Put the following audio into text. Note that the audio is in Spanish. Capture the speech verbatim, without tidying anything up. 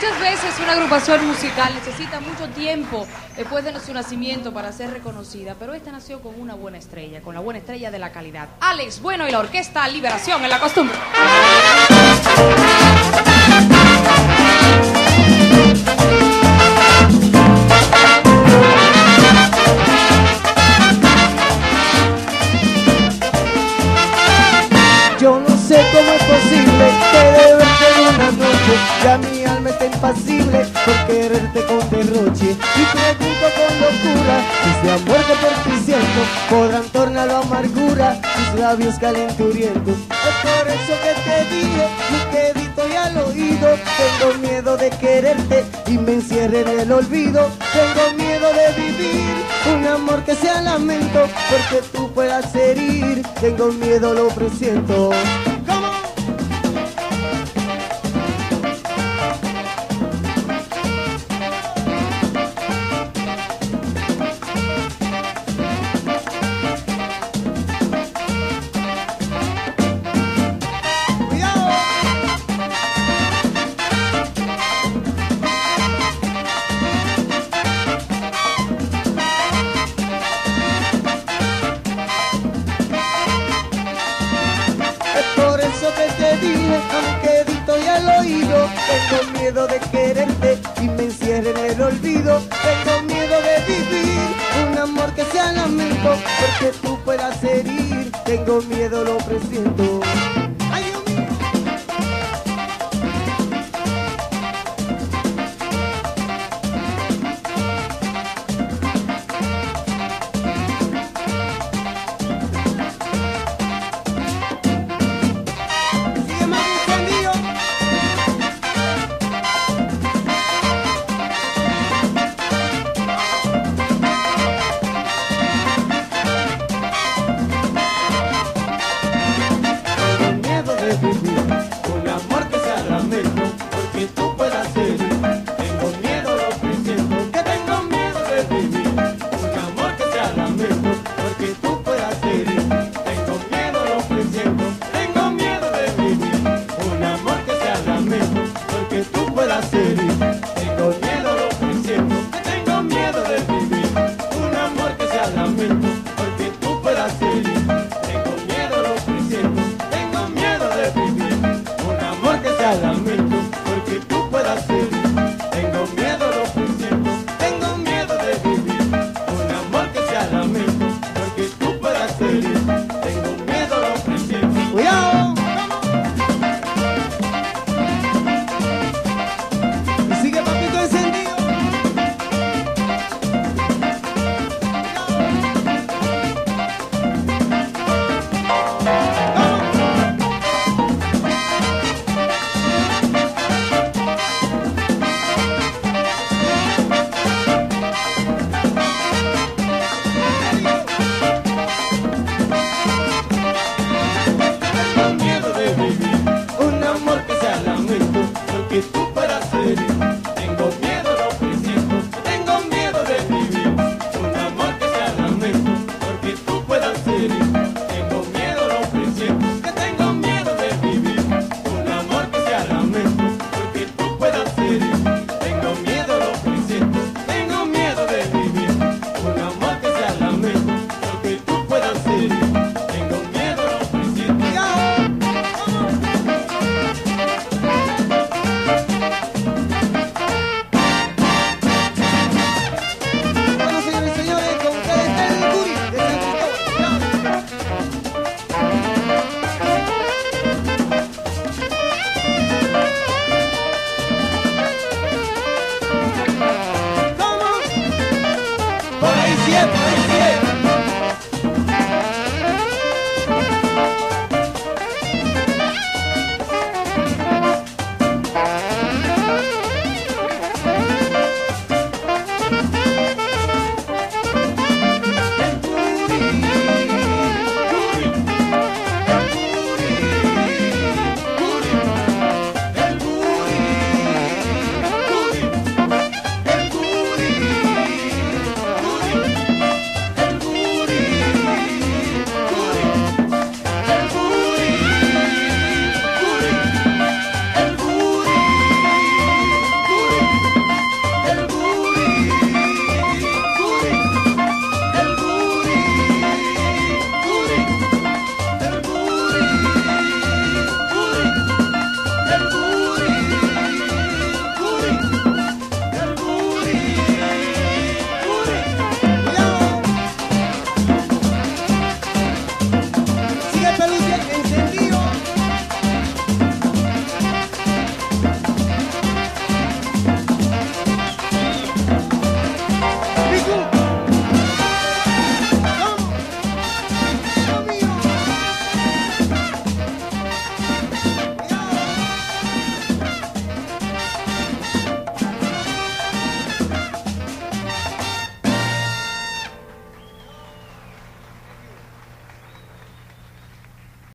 Muchas veces una agrupación musical necesita mucho tiempo después de su nacimiento para ser reconocida, pero esta nació con una buena estrella, con la buena estrella de la calidad. Alex Bueno y la orquesta Liberación en la Costumbre. Yo no sé cómo es posible que de verte en una noche ya mi alma está impasible por quererte con derroche. Y pregunto con locura si ese amor que por ti siento podrán tornarlo a amargura tus labios calenturientos. Es por eso que te dije, mi quedito y al oído, tengo miedo de quererte y me encierre en el olvido. Tengo miedo de vivir un amor que sea lamento, porque tú puedas herir. Tengo miedo, lo presiento. ¿Cómo? Aunque dito y al oído, tengo miedo de quererte y me encierre en el olvido. Tengo miedo de vivir un amor que sea lamento, porque tú puedas herir. Tengo miedo, lo presiento. Ay, Dios mío. Un amor que sea lamento, porque tú puedas herir. Tengo miedo, lo presiento, que tengo miedo de vivir un amor que sea lamento, porque tú puedas herir. Tengo miedo, lo presiento, tengo miedo de vivir un amor que sea lamento, porque tú puedas herir. Tengo miedo, lo presiento, que tengo miedo de vivir un amor que sea lamento, porque tú puedas herir. Tengo miedo, lo presiento, tengo miedo de vivir un amor que sea lamento, porque tú puedas ser.